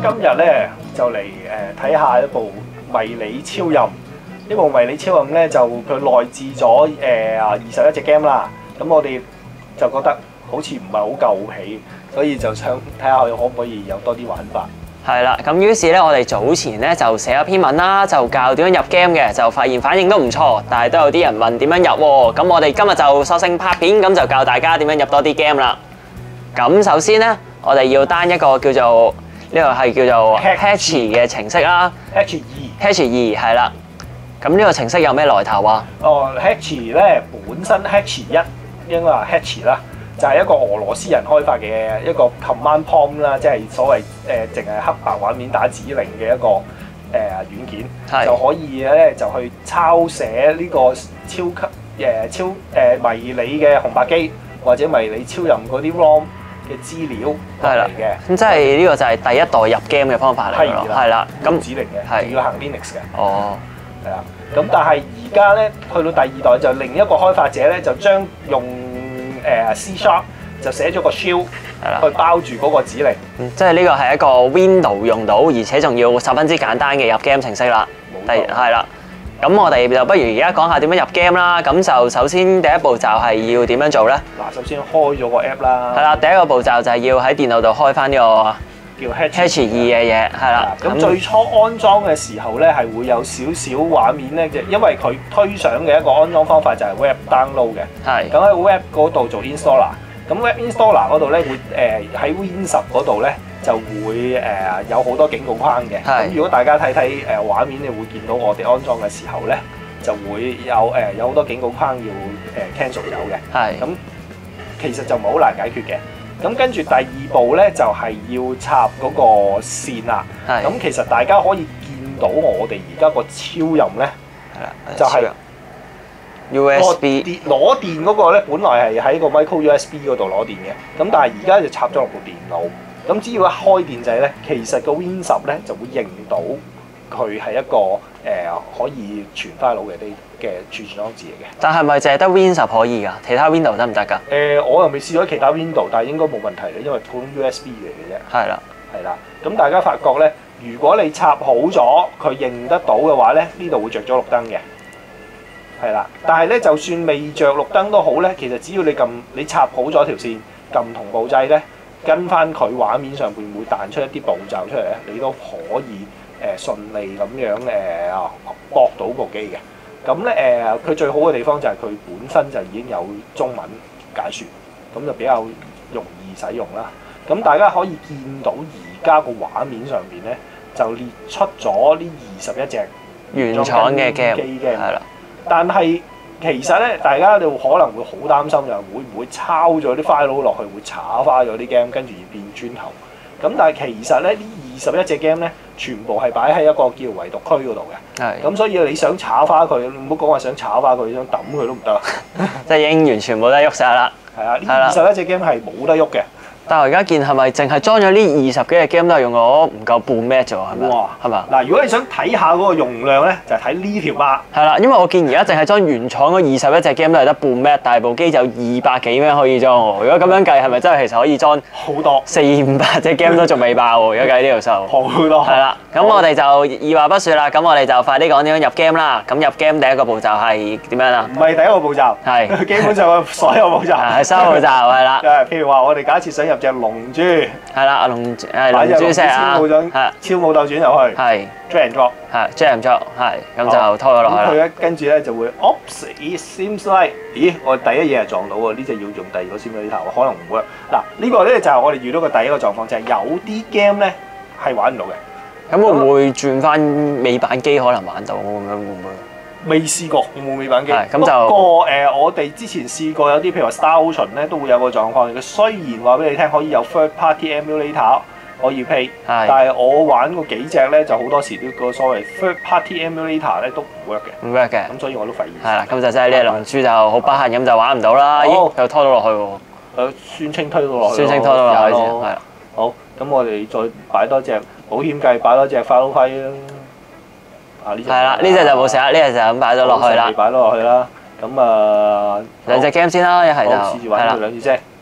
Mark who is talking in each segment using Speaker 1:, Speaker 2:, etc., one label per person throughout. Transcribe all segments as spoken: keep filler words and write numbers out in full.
Speaker 1: 今日咧就嚟誒睇下一部迷你超任。呢部迷你超任咧就佢內置咗誒二十一隻 game 啦。咁我哋就覺得好似唔係好夠皮，所以就想睇下佢可唔可以有多啲玩法。
Speaker 2: 係啦，咁於是咧，我哋早前咧就寫咗篇文啦，就教點樣入 game 嘅，就發現反應都唔錯，但係都有啲人問點樣入喎。咁我哋今日就索性拍片，咁就教大家點樣入多啲 game 啦。咁首先咧，我哋要 down 一個叫做呢個係叫做 Hatch 嘅程式啦
Speaker 1: Hatch 二
Speaker 2: ，Hatch 二係啦。咁呢個程式有咩來頭啊？
Speaker 1: 哦 ，Hatch 咧本身 Hatch 一應該話 Hatch 啦。就係一個俄羅斯人開發嘅一個 command prompt 啦，即係所謂誒淨係黑白畫面打指令嘅一個誒、呃、軟件，就可以咧就去抄寫呢個超級誒、呃、超誒、呃、迷你嘅紅白機或者迷你超任嗰啲 ROM 嘅資料嚟嘅。
Speaker 2: 咁即係呢個就係第一代入 game 嘅方法嚟㗎咯。係啦，咁
Speaker 1: 指令嘅，仲要行 Linux 嘅。
Speaker 2: 哦，
Speaker 1: 係啦。咁但係而家咧去到第二代就另一個開發者咧就將用誒 C Sharp 就寫咗個 shell 去包住嗰個指令，
Speaker 2: 嗯、即係呢個係一個 Windows 用到，而且仲要十分之簡單嘅入 game 程式啦。第係啦，咁我哋就不如而家講下點樣入 game 啦。咁就首先第一步驟係要點樣做咧？
Speaker 1: 嗱，首先開咗個 app 啦。係
Speaker 2: 啦，第一個步驟就係要喺電腦度開翻呢個
Speaker 1: 叫 Hatch
Speaker 2: 二嘅嘢，係啦。
Speaker 1: 咁最初安裝嘅時候咧，係會有少少畫面咧，因為佢推上嘅一個安裝方法就係 web download 嘅。係。咁喺 web 嗰度做 installer。咁 Web Installer 嗰度咧會誒喺 Win 十嗰度咧就會誒有好多警告框嘅。咁如果大家睇睇誒畫面，你會見到我哋安裝嘅時候咧，就會有誒有好多警告框要誒 cancel 走嘅。係。咁其實就唔係好難解決嘅。咁跟住第二步咧就係要插嗰個線啦。係。咁其實大家可以見到我哋而家個超任咧，係啦，就係。U S B 攞電嗰個咧，本來係喺個 micro U S B 嗰度攞電嘅，咁但係而家就插咗落部電腦。咁只要一開電掣咧，其實個 Win 十咧就會認到佢係一個誒、呃、可以傳 file 嘅啲嘅儲存裝置嚟嘅。但係咪淨係得 Win 十可以㗎？其他 Window 得唔得㗎？誒、呃，我又未試過其他 Window， 但係應該冇問題嘅，因為普通 U S B 嚟嘅啫。係啦，係啦。咁大家發覺咧，如果你插好咗，佢認得到嘅話咧，呢度會着咗綠燈嘅。係啦，但係咧，就算未着綠燈都好咧，其實只要你撳你插好咗條線，撳同步掣咧，跟翻佢畫面上邊會彈出一啲步驟出嚟咧，你都可以誒、呃、順利咁樣誒駁到部機嘅。咁咧誒，佢、呃、最好嘅地方就係佢本身就已經有中文解説，咁就比較容易使用啦。咁大家可以見到而家個畫面上邊咧，就列出咗呢二十一隻原廠嘅 game， 係啦。但係其實咧，大家就可能會好擔心就係會唔會抄咗啲 file 落去，會炒花咗啲 game，跟住而變磚頭。咁但係其實咧，呢二十一隻 game 咧，全部係擺喺一個叫唯獨區嗰度嘅。係。咁所以你想炒花佢，唔好講話想炒花佢，想抌佢都唔得。即係已經完全冇得喐晒啦。係啊，呢二十一隻 game 係冇得喐嘅。但係我而家見係咪淨係裝咗呢二十幾隻 game 都係用咗唔夠半 M 啫喎？係咪？哇！係嘛？嗱，如果你想睇下嗰個容量咧，就係睇呢條碼。係啦，因為我見而家淨係裝原廠嗰二十一隻 game 都係得半 M， 但係部機就二百幾 M 可以裝喎。如果咁樣計，係咪真係其實可以裝好多四五百隻 game 都仲未爆喎？如果計呢條數，好多。係啦，咁我哋就二話不説啦，咁我哋就快啲講點樣入 game 啦。咁入 game 第一個步驟係點樣啊？唔係第一個步驟，係基本上所有步驟。係所有步驟係啦。譬如話，我哋假設想入隻龍珠，係啦，龍誒龍珠石啊，係超武鬥轉入去，係 drag and drop，係 drag and drop，係咁就拖咗落去啦。佢咧跟住咧就會 ，Oops，it seems like， 咦，我第一嘢係撞到喎，呢隻要用第二個先俾你頭，可能唔會。嗱，呢個咧就係我哋遇到嘅第一個狀況，就係有啲 game 咧係玩唔到嘅。咁會唔會轉翻美版機可能玩到咁樣會唔會？未試過，有冇美版機？咁就不過誒、呃，我哋之前試過有啲譬如話 Star Ocean 咧，都會有個狀況。佢雖然話俾你聽可以有 third party emulator 可以 play， 但係我玩過幾隻咧，就好多時都個所謂 third party emulator 咧都唔 work 嘅。唔 work 嘅。咁所以我都發現。係啦，咁就真係呢隻龍珠就好不幸咁就玩唔到啦。咦，又拖到落去喎。誒，宣稱推到落去。宣稱拖到落去先。係啦。好，咁我哋再擺多隻保險計，擺多隻 Final Fight 啦。係啦，呢隻就冇事啦，呢隻就咁擺咗落去啦。擺咗落去啦，咁啊兩隻 game 先啦，一係就試住玩佢兩次先。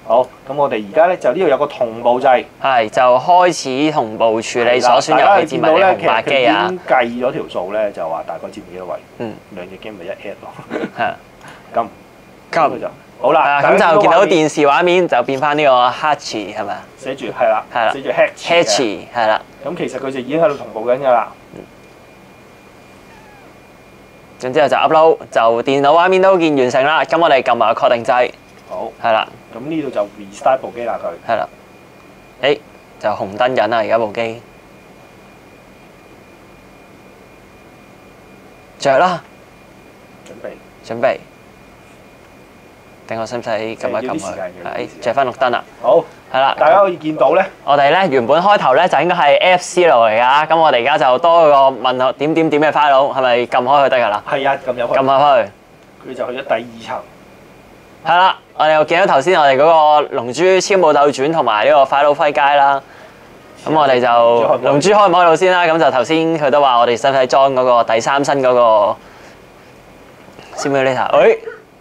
Speaker 1: 好，咁我哋而家咧就呢度有個同步掣，
Speaker 2: 係就開始同步處理所選遊戲節目嘅紅白機啊。
Speaker 1: 已經計咗條數咧，就話大概佔幾多位？
Speaker 2: 嗯，
Speaker 1: 兩隻 game 咪一 at 咯。
Speaker 2: 係。
Speaker 1: 咁
Speaker 2: 咁
Speaker 1: 就好啦。
Speaker 2: 咁就見到電視畫面就變翻呢個 Hatch 係咪啊？
Speaker 1: 寫住係啦，
Speaker 2: 係啦，
Speaker 1: 寫住 Hatch。
Speaker 2: Hatch 係啦。
Speaker 1: 咁其實佢就已經喺度同步緊㗎啦。
Speaker 2: 然之後就 upload，就電腦畫面都見完成啦。咁我哋撳埋確定掣。
Speaker 1: 好。
Speaker 2: 係啦。
Speaker 1: 咁呢度就 restart 部機啦佢。
Speaker 2: 係啦。誒，就紅燈緊啦，而家部機。着啦。
Speaker 1: 準備。
Speaker 2: 準備。等我使唔使撳一撳佢？係，着翻綠燈啦。
Speaker 1: 好。
Speaker 2: 係啦。
Speaker 1: 大家可以見到咧。
Speaker 2: 我哋咧原本開頭咧就應該係 F C 路嚟㗎，咁我哋而家就多個問號點點點嘅 file，係咪撳開佢得㗎啦？
Speaker 1: 係啊，撳入去。
Speaker 2: 撳入去。
Speaker 1: 佢就去咗第二層。
Speaker 2: 係啦，我哋又見到頭先我哋嗰個龍珠超武鬥傳同埋呢個快佬揮街啦。咁我哋就龍珠開唔開到先啦？咁就頭先佢都話我哋使唔使裝嗰個第三身嗰個 simulator？ 誒，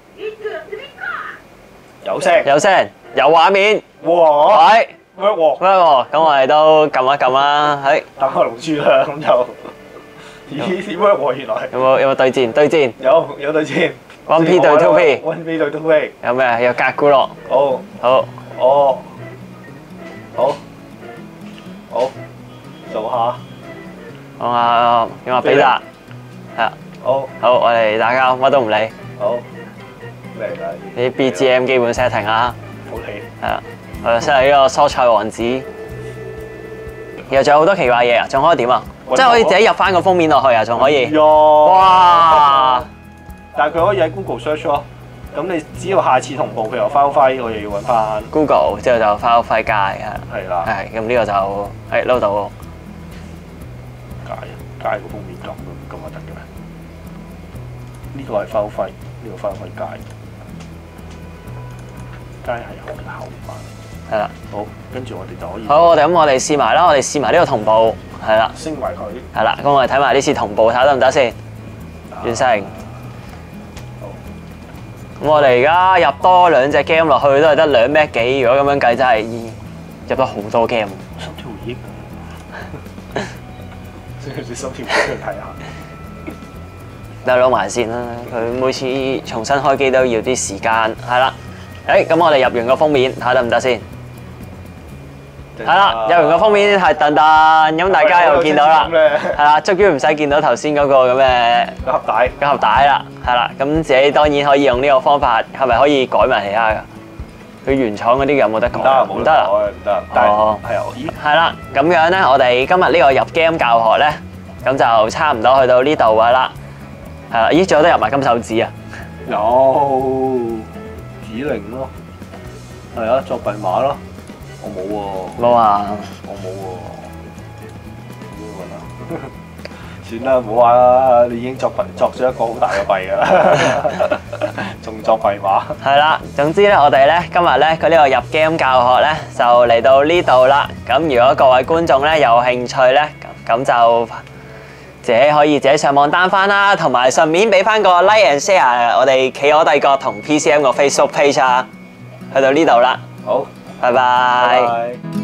Speaker 1: 有聲，
Speaker 2: 有聲，有畫面。
Speaker 1: 哇！
Speaker 2: 喂
Speaker 1: work 喎
Speaker 2: work 喎，咁我哋都撳一撳啦。係。
Speaker 1: 打開龍珠啦，咁就咦點 work 喎？原來
Speaker 2: 有冇有冇對戰？對戰。
Speaker 1: 有有對戰。
Speaker 2: one P 對 two P。
Speaker 1: one P 對 two P。
Speaker 2: 有咩？有格古樂。
Speaker 1: 好。
Speaker 2: 好。
Speaker 1: 哦。好。好。做下。
Speaker 2: 我話叫話比達。係啊。
Speaker 1: 好。
Speaker 2: 好，我哋大家乜都唔理。
Speaker 1: 好。嚟啦！
Speaker 2: 啲 B G M 基本 setting 啊。
Speaker 1: 好睇。
Speaker 2: 係啦，我哋 set 呢個蔬菜王子。然後仲有好多奇怪嘢啊！仲可以點啊？即係可以自己入翻個封面落去啊！仲可以。哇！
Speaker 1: 但係佢可以喺 Google search 咯。咁你只要下次同步，譬如 file file，我又要揾翻
Speaker 2: Google， 之後就 file file 界係。
Speaker 1: 係啦。
Speaker 2: 係咁呢個就係撈到。
Speaker 1: 界界個封面咁咁就得嘅咩？呢個係 file file，呢個 file file 界。界係後後版。
Speaker 2: 係啦。
Speaker 1: 好，跟住我哋就可以。
Speaker 2: 好，我哋咁我哋試埋啦，我哋試埋呢個同步，係啦。
Speaker 1: 升為佢。
Speaker 2: 係啦，咁我哋睇埋呢次同步睇得唔得先？完成。咁我哋而家入多兩隻 game 落去都係得兩 M B 幾，如果咁樣計真係入咗好多 game。
Speaker 1: 心跳回憶啊！即係你心跳回憶去睇下。
Speaker 2: 等我攞埋先啦，佢每次重新開機都要啲時間，係啦。誒，咁我哋入完個封面睇得唔得先？係啦，入完個封面係噔噔，咁大家又見到啦，係啦，終於唔使見到頭先嗰個咁嘅
Speaker 1: 盒帶，
Speaker 2: 個盒帶啦，係啦，咁自己當然可以用呢個方法，係咪可以改埋其他㗎？佢原廠嗰啲有冇得改？
Speaker 1: 唔得啊，唔得，但係
Speaker 2: 哦，
Speaker 1: 係啊，
Speaker 2: 係啦，咁樣咧，我哋今日呢個入 game 教學咧，咁就差唔多去到呢度㗎啦，係啦，咦，仲有得入埋金手指啊？
Speaker 1: 有指令咯，係啊，作弊碼咯。我冇喎。
Speaker 2: 冇啊！
Speaker 1: 我冇喎。點揾啊？算啦，唔好玩啦！你已經作弊作咗一個好大嘅弊㗎啦，仲作弊碼。係
Speaker 2: 啦，總之咧，我哋咧今日咧佢呢個入 game 教學咧就嚟到呢度啦。咁如果各位觀眾咧有興趣咧，咁就自己可以自己上網 down 翻啦，同埋順便俾翻個 like and share 我哋企鵝帝國同 P C M 個 Facebook page 啊。去到呢度啦。
Speaker 1: 好。
Speaker 2: 拜拜。